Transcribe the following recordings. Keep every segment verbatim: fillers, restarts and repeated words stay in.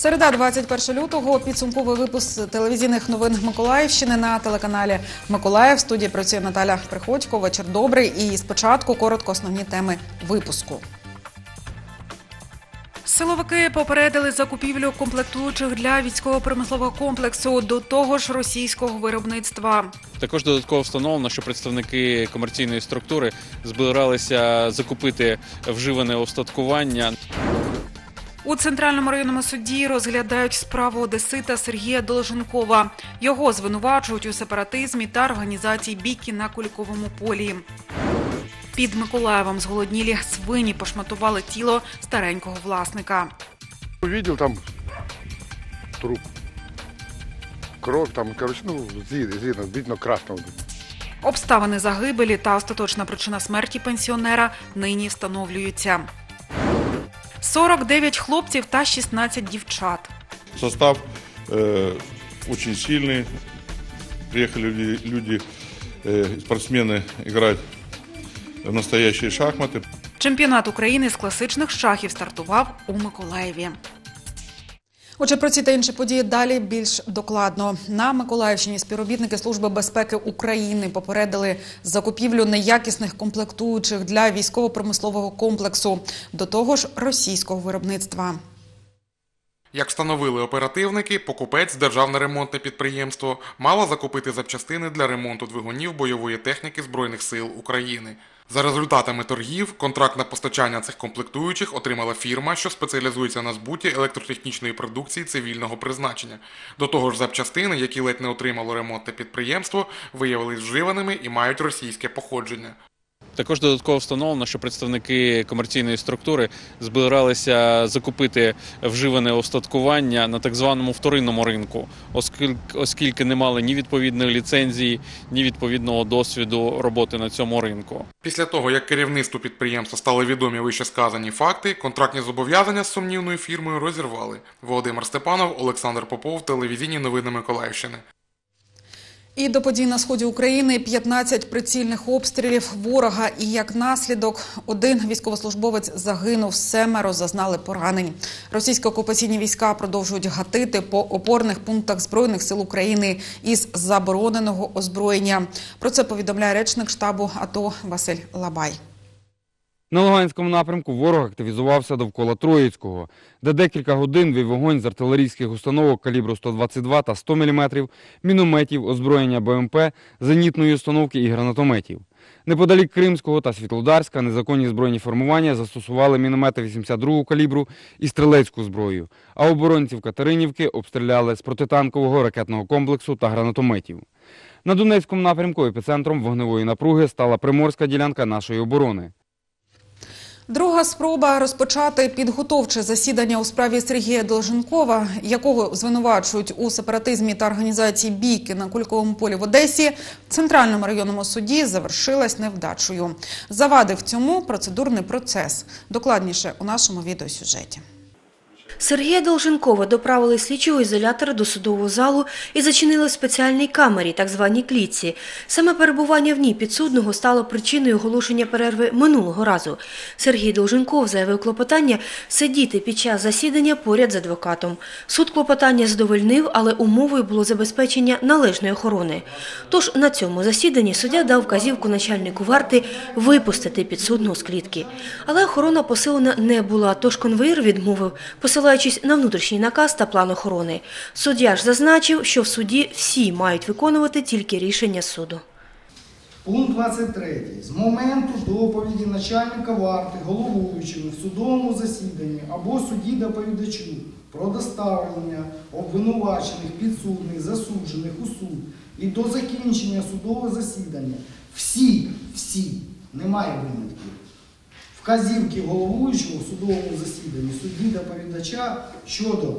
Середа, двадцять першого лютого, підсумковий випуск телевізійних новин Миколаївщини на телеканалі «Миколаїв». В студії працює Наталя Приходько. Вечір добрий. І спочатку коротко основні теми випуску. Силовики попередили закупівлю комплектуючих для військово-промислового комплексу, до того ж російського виробництва. Також додатково встановлено, що представники комерційної структури збиралися закупити вживане устаткування. У Центральному районному суді розглядають справу одесита Сергія Долженкова. Його звинувачують у сепаратизмі та організації бійки на Куликовому полі. Під Миколаєвом зголоднілі свині пошматували тіло старенького власника. Увидел там труп, кров, там, короче, ну, видно, видно красного. Обставини загибелі та остаточна причина смерті пенсіонера нині встановлюються. сорок дев'ять хлопців та шістнадцять дівчат. Состав э, очень сильный. Приехали люди, люди э, спортсмены играть в настоящие шахматы. Чемпіонат України з класичних шахів стартував у Миколаєві. Отже, про ці та інші події далі більш докладно. На Миколаївщині співробітники Служби безпеки України попередили закупівлю неякісних комплектуючих для військово-промислового комплексу, до того ж російського виробництва. Як встановили оперативники, покупець, державне ремонтне підприємство, мало закупити запчастини для ремонту двигунів бойової техніки Збройних сил України. За результатами торгів, контракт на постачання цих комплектуючих отримала фірма, що спеціалізується на збуті електротехнічної продукції цивільного призначення. До того ж, запчастини, які ледь не отримало ремонтне підприємство, виявились вживаними і мають російське походження. Також додатково встановлено, що представники комерційної структури збиралися закупити вживане устаткування на так званому вторинному ринку, оскільки, оскільки не мали ні відповідної ліцензії, ні відповідного досвіду роботи на цьому ринку. Після того, як керівництву підприємства стали відомі вищесказані факти, контрактні зобов'язання з сумнівною фірмою розірвали. Володимир Степанов, Олександр Попов, телевізійні новини Миколаївщини. І до подій на сході України п'ятнадцять прицільних обстрілів ворога і як наслідок один військовослужбовець загинув, семеро зазнали поранень. Російські окупаційні війська продовжують гатити по опорних пунктах Збройних сил України із забороненого озброєння. Про це повідомляє речник штабу АТО Василь Лабай. На Луганському напрямку ворог активізувався довкола Троїцького, де декілька годин вів вогонь з артилерійських установок калібру сто двадцять два та сто міліметрів, мінометів, озброєння БМП, зенітної установки і гранатометів. Неподалік Кримського та Світлодарська незаконні збройні формування застосували міномети вісімдесят другого калібру і стрілецьку зброю, а оборонців Катеринівки обстріляли з протитанкового ракетного комплексу та гранатометів. На Донецькому напрямку епіцентром вогневої напруги стала приморська ділянка нашої оборони. Друга спроба розпочати підготовче засідання у справі Сергія Долженкова, якого звинувачують у сепаратизмі та організації бійки на Куликовому полі в Одесі, в Центральному районному суді завершилась невдачею. Завадив цьому процедурний процес. Докладніше у нашому відеосюжеті. Сергія Долженкова доправили слідчого ізолятора до судового залу і зачинили в спеціальній камері, так званій клітці. Саме перебування в ній підсудного стало причиною оголошення перерви минулого разу. Сергій Долженков заявив клопотання сидіти під час засідання поряд з адвокатом. Суд клопотання задовольнив, але умовою було забезпечення належної охорони. Тож на цьому засіданні суддя дав вказівку начальнику варти випустити підсудного з клітки. Але охорона посилена не була, тож конвоїр відмовив, посилаючись на внутрішній наказ та план охорони. Суддя ж зазначив, що в суді всі мають виконувати тільки рішення суду. Пункт двадцять три. З моменту доповіді начальника варти головуючому в судовому засіданні або судді-доповідачу про доставлення обвинувачених, підсудних, засуджених у суд і до закінчення судового засідання всі, всі, немає винятків, вказівки головуючого в судовому засіданні, судді-доповідача щодо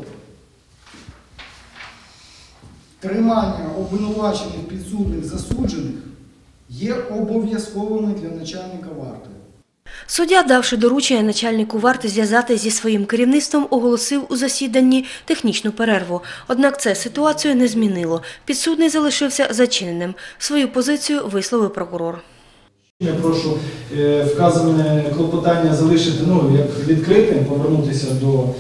тримання обвинувачених, підсудних, засуджених є обов'язковими для начальника варти. Суддя, давши доручення начальнику варти зв'язати зі своїм керівництвом, оголосив у засіданні технічну перерву. Однак це ситуацію не змінило. Підсудний залишився зачиненим. Свою позицію висловив прокурор. Я прошу вказане клопотання залишити, ну, як відкритим, повернутися до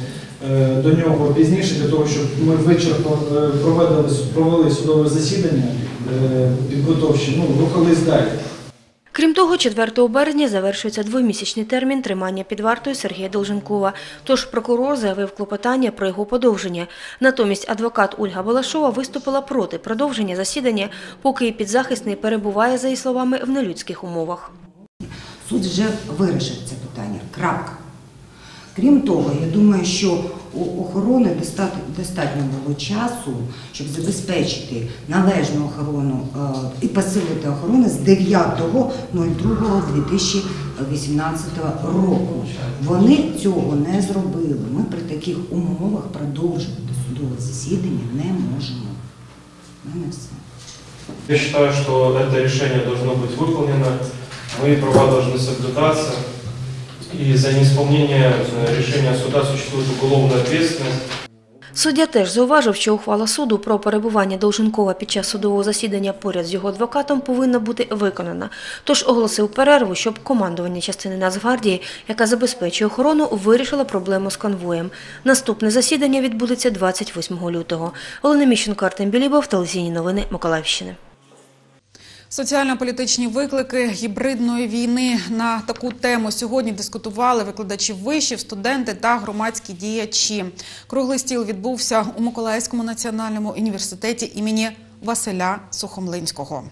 е, до нього пізніше, для того, щоб ми вичерпно е, провели, провели судове засідання е, підготовчі, ну, рухались далі. Крім того, четвертого березня завершується двомісячний термін тримання під вартою Сергія Долженкова. Тож прокурор заявив клопотання про його подовження. Натомість адвокат Ольга Балашова виступила проти продовження засідання, поки підзахисний перебуває, за її словами, в нелюдських умовах. Суд вже вирішив це питання. Крапка. Крім того, я думаю, що у охорони достатньо було часу, щоб забезпечити належну охорону і посилити охорону з дев'ятого другого дві тисячі вісімнадцятого року. Вони цього не зробили. Ми при таких умовах продовжувати судове засідання не можемо. У мене все. Я считаю, что это решение должно быть выполнено, мои права должны соблюдаться, и за неисполнение решения суда существует уголовная ответственность. Суддя теж зауважив, що ухвала суду про перебування Долженкова під час судового засідання поряд з його адвокатом повинна бути виконана. Тож оголосив перерву, щоб командування частини Нацгвардії, яка забезпечує охорону, вирішила проблему з конвоєм. Наступне засідання відбудеться двадцять восьмого лютого. Олена Міщенко, Артем Білібов, телевізійні новини Миколаївщини. Соціально-політичні виклики гібридної війни. На таку тему сьогодні дискутували викладачі вишів, студенти та громадські діячі. Круглий стіл відбувся у Миколаївському національному університеті імені Василя Сухомлинського.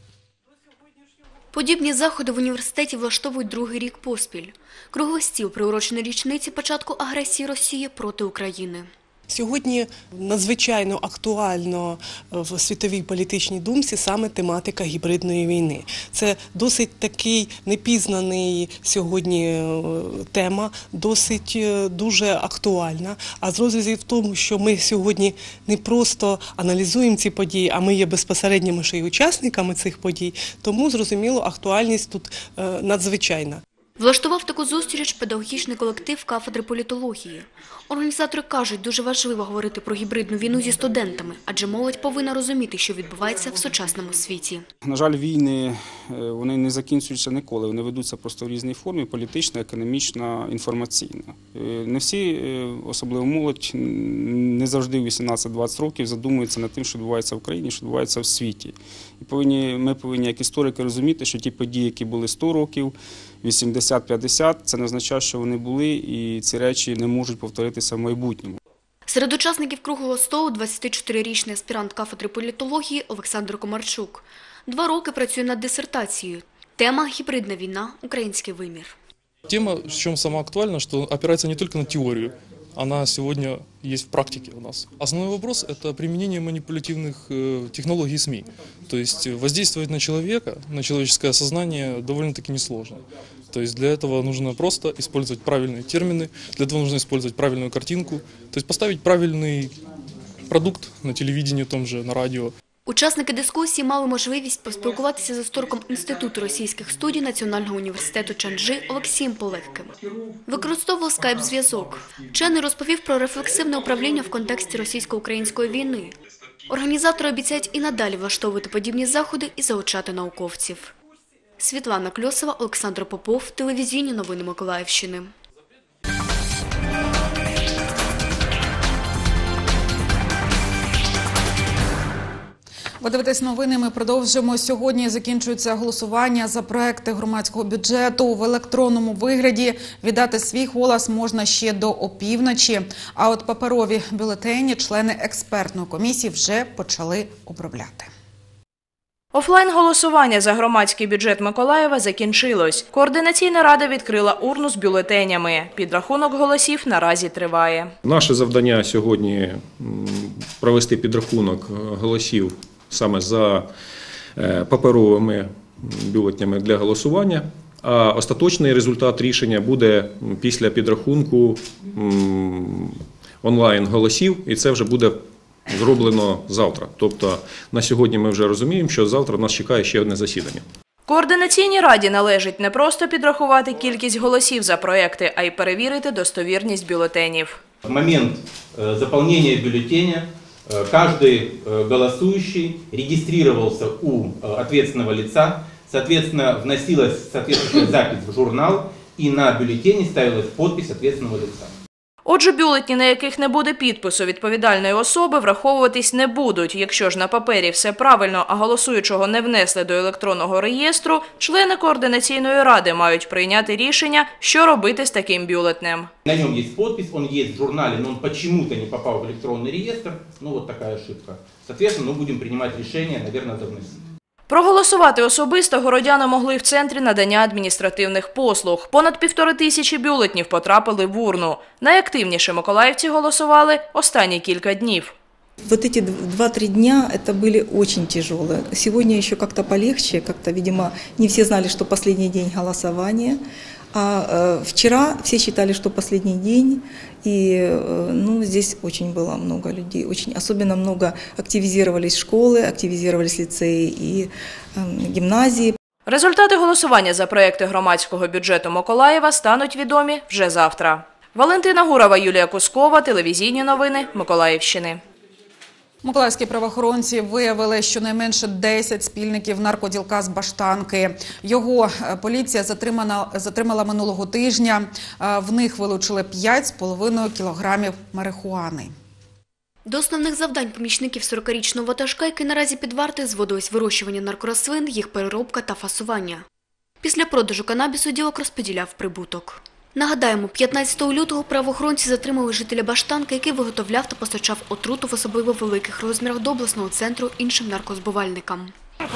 Подібні заходи в університеті влаштовують другий рік поспіль. Круглий стіл приурочений річниці початку агресії Росії проти України. Сьогодні надзвичайно актуально в світовій політичній думці саме тематика гібридної війни. Це досить такий непізнаний сьогодні тема, досить дуже актуальна. А з розрізу в тому, що ми сьогодні не просто аналізуємо ці події, а ми є безпосередніми ще й учасниками цих подій, тому, зрозуміло, актуальність тут надзвичайна. Влаштував таку зустріч педагогічний колектив кафедри політології. Організатори кажуть, дуже важливо говорити про гібридну війну зі студентами, адже молодь повинна розуміти, що відбувається в сучасному світі. На жаль, війни вони не закінчуються ніколи, вони ведуться просто в різній формі – політична, економічна, інформаційна. Не всі, особливо молодь, не завжди в вісімнадцять-двадцять років задумуються над тим, що відбувається в Україні, що відбувається в світі. І повинні, ми повинні, як історики, розуміти, що ті події, які були сто років, вісімдесят-п'ятдесят, це не означає, що вони були, і ці речі не можуть повторитися в майбутньому. Серед учасників круглого столу двадцятичотирирічний аспірант кафедри політології Олександр Комарчук. Два роки працює над дисертацією. Тема – гібридна війна, український вимір. Тема, в чем сама актуальна, что опирается не только на теорию, она сегодня есть в практике у нас. Основной вопрос – это применение манипулятивных технологий СМИ. То есть воздействовать на человека, на человеческое сознание довольно-таки несложно. То есть для этого нужно просто использовать правильные термины, для этого нужно использовать правильную картинку, то есть поставить правильный продукт на телевидении, том же, на радио. Учасники дискусії мали можливість поспілкуватися з істориком Інституту російських студій Національного університету Чанджи Олексієм Полевким. Використовував скайп-зв'язок. Вчений розповів про рефлексивне управління в контексті російсько-української війни. Організатори обіцяють і надалі влаштовувати подібні заходи і залучати науковців. Світлана Кльосова, Олександр Попов, телевізійні новини Миколаївщини. Ви дивитесь новини, ми продовжимо. Сьогодні закінчується голосування за проекти громадського бюджету. В електронному вигляді віддати свій голос можна ще до опівночі. А от паперові бюлетені члени експертної комісії вже почали обробляти. Офлайн-голосування за громадський бюджет Миколаєва закінчилось. Координаційна рада відкрила урну з бюлетенями. Підрахунок голосів наразі триває. Наше завдання сьогодні – провести підрахунок голосів саме за паперовими бюлетнями для голосування. А остаточний результат рішення буде після підрахунку онлайн-голосів, і це вже буде зроблено завтра. Тобто на сьогодні ми вже розуміємо, що завтра нас чекає ще одне засідання. Координаційній раді належить не просто підрахувати кількість голосів за проекти, а й перевірити достовірність бюлетенів. В момент заполнения бюллетеня каждый голосующий регистрировался у ответственного лица, соответственно, вносилась соответствующая запись в журнал, и на бюллетене ставилась подпись ответственного лица. Отже, бюлетні, на яких не буде підпису відповідальної особи, враховуватись не будуть. Якщо ж на папері все правильно, а голосуючого не внесли до електронного реєстру, члени Координаційної ради мають прийняти рішення, що робити з таким бюлетнем. На нем есть подпись, он есть в журнале, но он почему-то не попал в электронный реестр. Ну вот такая ошибка. Соответственно, мы будем принимать решение, наверное, завносить. Проголосувати особисто городяни могли в Центрі надання адміністративних послуг. Понад півтори тисячі бюлетнів потрапили в урну. Найактивніше миколаївці голосували останні кілька днів. Вот эти два-три дня это были очень тяжелые. Сегодня еще как-то полегче, как-то, видимо, не все знали, что последний день голосования. А э, вчера все считали, что последний день, и э, ну, здесь очень было много людей, очень, особенно много активизировались школы, активизировались лицеи и э, гимназии. Результати голосування за проекти громадського бюджету Миколаєва стануть відомі вже завтра. Валентина Гурова, Юлія Кускова, телевізійні новини Миколаївщини. Миколаївські правоохоронці виявили щонайменше десять спільників наркоділка з Баштанки. Його поліція затримала, затримала минулого тижня. В них вилучили п'ять з половиною кілограмів марихуани. До основних завдань помічників сорокарічного ватажка, який наразі під вартою, зводилось вирощування наркорослин, їх переробка та фасування. Після продажу канабісу ділок розподіляв прибуток. Нагадаємо, п'ятнадцятого лютого правоохоронці затримали жителя Баштанки, який виготовляв та постачав отруту в особливо великих розмірах до обласного центру іншим наркозбувальникам.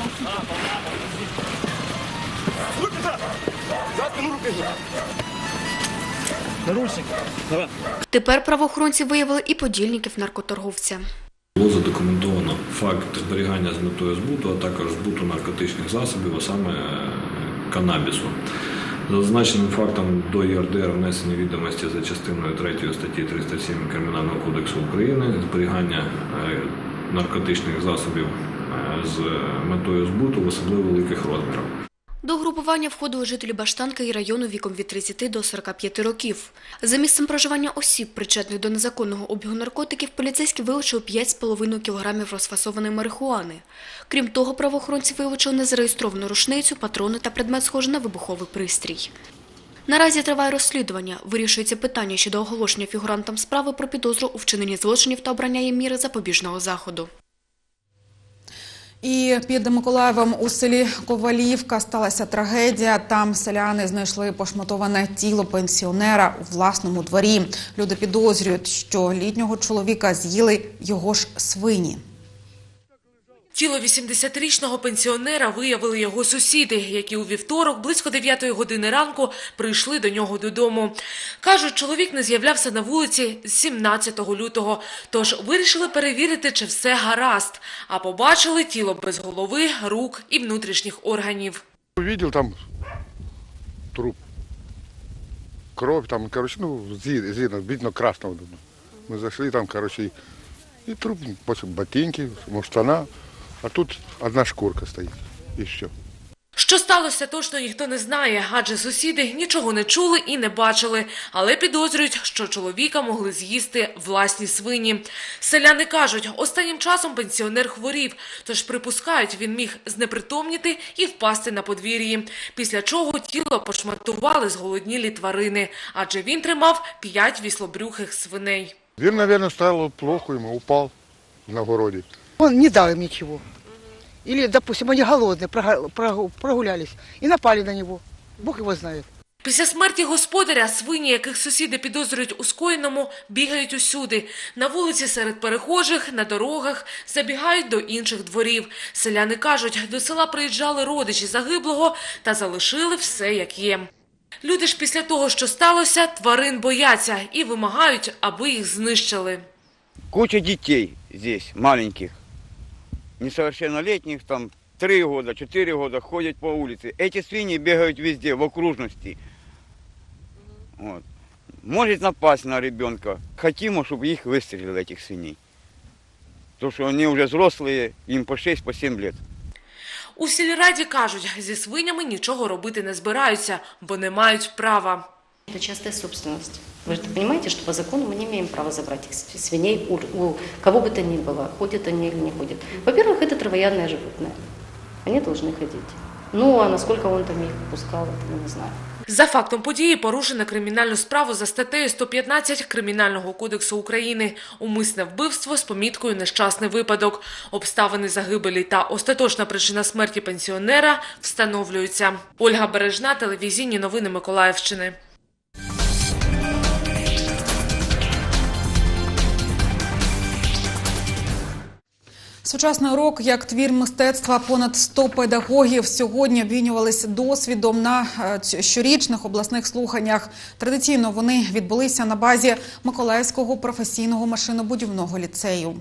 Тепер правоохоронці виявили і подільників наркоторговця. Було задокументовано факт зберігання з метою збуту, а також збуту наркотичних засобів, а саме канабісу. За зазначеним фактом до ЄРДР внесені відомості за частиною третьої статті триста сім Кримінального кодексу України зберігання наркотичних засобів з метою збуту в особливо великих розмірах. До групування входили жителі Баштанки і району віком від тридцяти до сорока п'яти років. За місцем проживання осіб, причетних до незаконного обігу наркотиків, поліцейські вилучили п'ять з половиною кілограмів розфасованої марихуани. Крім того, правоохоронці вилучили незареєстровану рушницю, патрони та предмет, схожий на вибуховий пристрій. Наразі триває розслідування. Вирішується питання щодо оголошення фігурантам справи про підозру у вчиненні злочинів та обрання їм міри запобіжного заходу. І під Миколаєвом у селі Ковалівка сталася трагедія. Там селяни знайшли пошматоване тіло пенсіонера у власному дворі. Люди підозрюють, що літнього чоловіка з'їли його ж свині. Тіло вісімдесятирічного пенсіонера виявили його сусіди, які у вівторок близько дев'ятої години ранку прийшли до нього додому. Кажуть, чоловік не з'являвся на вулиці з сімнадцятого лютого, тож вирішили перевірити, чи все гаразд, а побачили тіло без голови, рук і внутрішніх органів. Увидел там труп, кровь, там, короче, ну, видно, видно красного. Мы зашли там, короче, и труп, ботинки, штана. А тут одна шкурка стоїть, і все. Що сталося, точно ніхто не знає, адже сусіди нічого не чули і не бачили, але підозрюють, що чоловіка могли з'їсти власні свині. Селяни кажуть, останнім часом пенсіонер хворів, тож припускають, він міг знепритомніти і впасти на подвір'ї, після чого тіло пошматували зголоднілі тварини, адже він тримав п'ять віслобрюхих свиней. Він, мабуть, стало плохо, йому упав на городі. Он не дал им ничего. Или, допустим, они голодные, прогулялись и напали на него. Бог его знает. Після смерті господаря свині, яких сусіди підозрюють у скоєному, бігають усюди. На вулиці серед перехожих, на дорогах, забігають до інших дворів. Селяни кажуть, до села приїжджали родичі загиблого та залишили все як є. Люди ж після того, що сталося, тварин бояться і вимагають, аби їх знищили. Куча дітей здесь, маленьких, несовершеннолетних, там три года, четыре года ходят по улице. Эти свиньи бегают везде, в окружности. Вот. Может напасть на ребенка. Хотим, чтобы их выстрелили, этих свиней. Потому что они уже взрослые, им по шесть, по семь лет. У сільраді кажуть, зі свинями нічого робити не збираються, бо не мають права. Это частная собственность. Вы же понимаете, что по закону мы не имеем права забрать их свиней у, у кого бы то ни было, ходят они или не ходят. Во-первых, это травоядное животное. Они должны ходить. Ну, а насколько он там их пускал, это не знаю. За фактом події порушено кримінальну справу за статтею сто п'ятнадцять Кримінального кодексу України «Умисне вбивство з поміткою «нещасний випадок». Обставини загибелі та остаточна причина смерті пенсіонера встановлюються. Ольга Бережна, телевізійні новини Миколаївщини. Сучасний урок як твір мистецтва. Понад сто педагогів сьогодні обмінювалися досвідом на щорічних обласних слуханнях. Традиційно вони відбулися на базі Миколаївського професійного машинобудівного ліцею.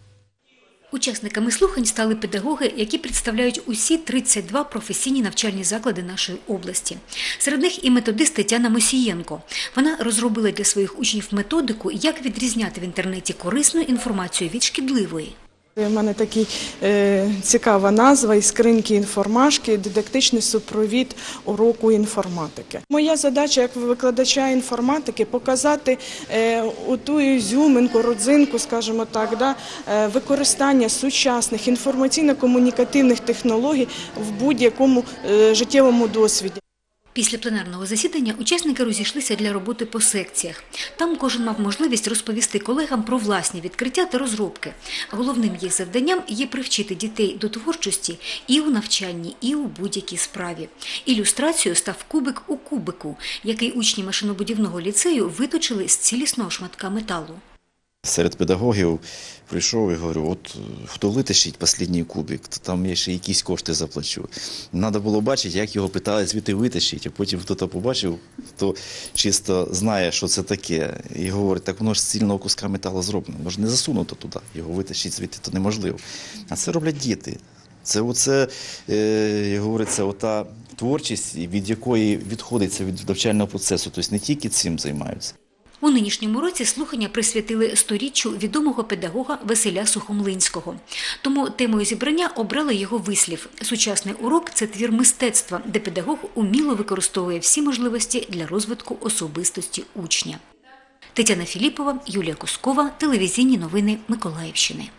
Учасниками слухань стали педагоги, які представляють усі тридцять два професійні навчальні заклади нашої області. Серед них і методист Тетяна Мосієнко. Вона розробила для своїх учнів методику, як відрізняти в інтернеті корисну інформацію від шкідливої. У мене така е, цікава назва «Іскринки інформашки. Дидактичний супровід уроку інформатики». Моя задача як викладача інформатики – показати е, оту ізюминку, родзинку, скажімо так, да, е, використання сучасних інформаційно-комунікативних технологій в будь-якому е, життєвому досвіді. Після пленарного засідання учасники розійшлися для роботи по секціях. Там кожен мав можливість розповісти колегам про власні відкриття та розробки. Головним їх завданням є привчити дітей до творчості і у навчанні, і у будь-якій справі. Ілюстрацією став кубик у кубику, який учні машинобудівного ліцею виточили з цілісного шматка металу. Серед педагогів прийшов і говорю, от хто витащить останній кубик, то там я ще якісь кошти заплачу. Треба було бачити, як його питали звідти витащити, а потім хтось побачив, хто чисто знає, що це таке, і говорить, так воно ж з цільного куска металу зроблено, воно ж не засунуто туди, його витащити звідти то неможливо. А це роблять діти. Це оце, е, говориться, ота творчість, від якої відходиться від навчального процесу, тобто не тільки цим займаються. У нинішньому році слухання присвятили сторіччю відомого педагога Василя Сухомлинського. Тому темою зібрання обрали його вислів. Сучасний урок – це твір мистецтва, де педагог уміло використовує всі можливості для розвитку особистості учня. Тетяна Філіпова, Юлія Кускова, телевізійні новини Миколаївщини.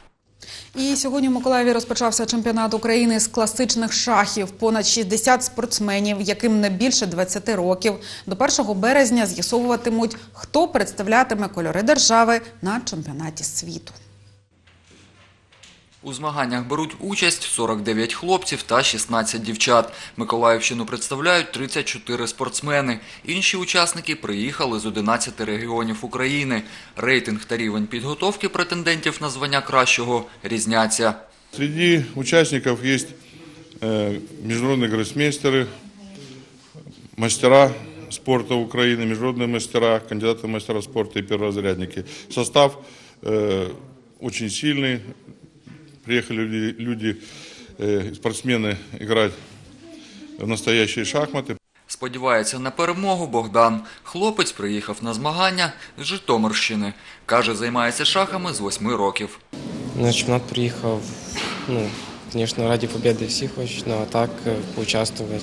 І сьогодні в Миколаєві розпочався чемпіонат України з класичних шахів. Понад шістдесят спортсменів, яким не більше двадцяти років, до першого березня з'ясовуватимуть, хто представлятиме кольори держави на чемпіонаті світу. У змаганнях беруть участь сорок дев'ять хлопців та шістнадцять дівчат. Миколаївщину представляють тридцять чотири спортсмени. Інші учасники приїхали з одинадцяти регіонів України. Рейтинг та рівень підготовки претендентів на звання кращого різняться. Серед учасників є міжнародні гросмейстери, мастера спорту України, міжнародні мастера, кандидати в мастера спорту і перворазрядники. Состав дуже сильний. Приехали люди, спортсмены, играть в настоящие шахматы. Сподівається на перемогу Богдан. Хлопець приїхав на змагання з Житомирщини. Каже, займається шахами з восьми років. На чемпіонат приїхав, ну, звісно, раді победи всі хочуть, але так поучаствувати.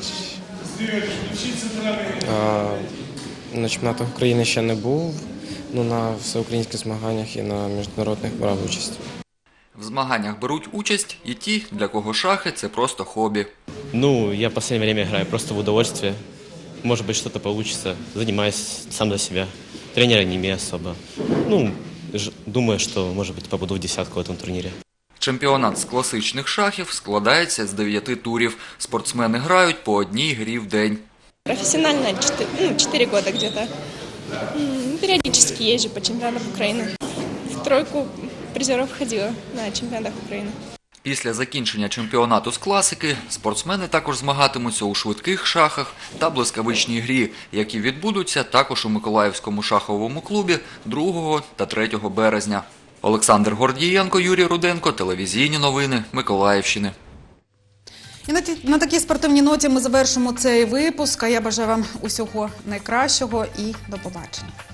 А, на чемпіонатах України ще не був, але на всеукраїнських змаганнях і на міжнародних брав участь. В змаганнях беруть участь і ті, для кого шахи – це просто хобі. Ну, я в последнее время играю просто в удовольствие. Может быть, что-то получится. Занимаюсь сам за себя. Тренера не имею особо. Ну, думаю, что, может быть, попаду в десятку в этом турнире. Чемпіонат з класичних шахів складається з дев'яти турів. Спортсмени грають по одній грі в день. Профессионально четыре года где-то. Периодически езжу по чемпионатам Украины. В тройку призеров ходила на чемпіонатах України. Після закінчення чемпіонату з класики спортсмени також змагатимуться у швидких шахах та блискавичній грі, які відбудуться також у Миколаївському шаховому клубі другого та третього березня. Олександр Гордієнко, Юрій Руденко, телевізійні новини Миколаївщини. І на, ті, на такій спортивній ноті ми завершимо цей випуск. А я бажаю вам усього найкращого і до побачення.